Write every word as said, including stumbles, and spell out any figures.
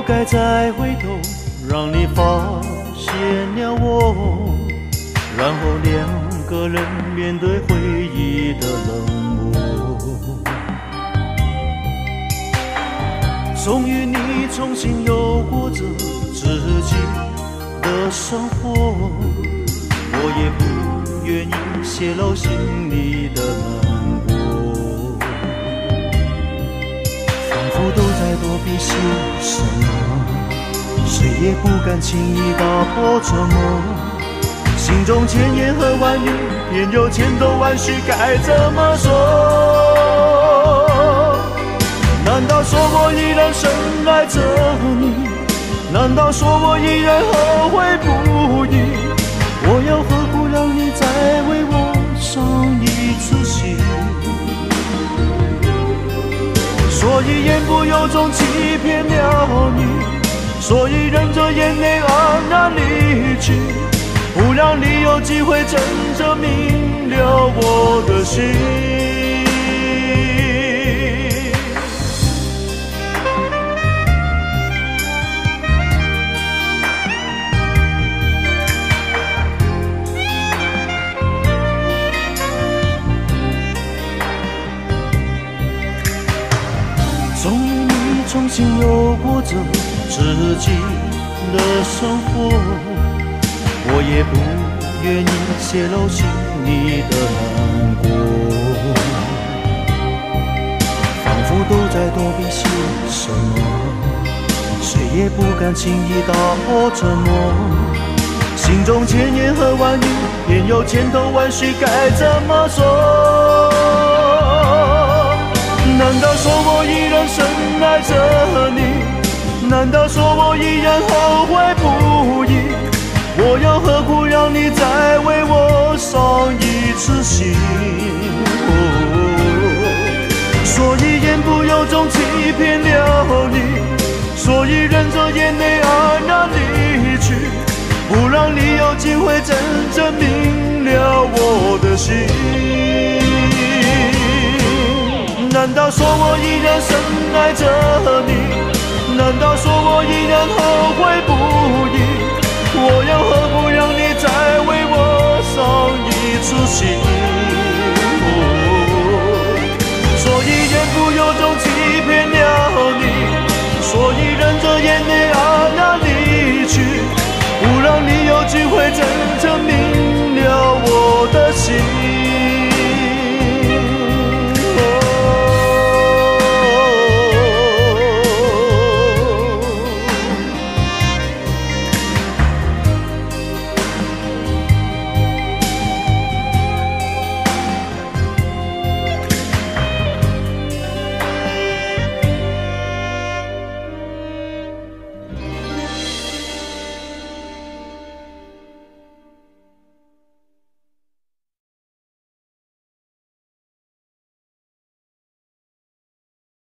该再回头，让你发现了我，然后两个人面对回忆的冷漠。终于你重新有过着自己的生活，我也不愿意泄露心里的难过，仿佛都在躲避些什么，谁也不敢轻易打破沉默，心中千言和万语，偏有千头万绪，该怎么说？难道说我依然深爱着你？难道说我依然后悔不已？我要何苦让你再为我伤一次心？所以言不由衷欺骗了你，所以忍着眼泪黯然离去，不让你有机会真正明了我的心。终于你重新有过着自己的生活，我也不愿意泄露心里的难过，仿佛都在躲避些什么，谁也不敢轻易打破沉默，心中千言和万语，偏有千头万绪，该怎么说？难道说我依然深爱着你？难道说我依然后悔不已？我又何苦让你再为我伤一次心？哦，所以言不由衷欺骗了你，所以忍着眼泪黯然离去，不让你有机会真正明了我的心。难道说我依然深爱着你？难道说我依然后悔不已？我又何苦让你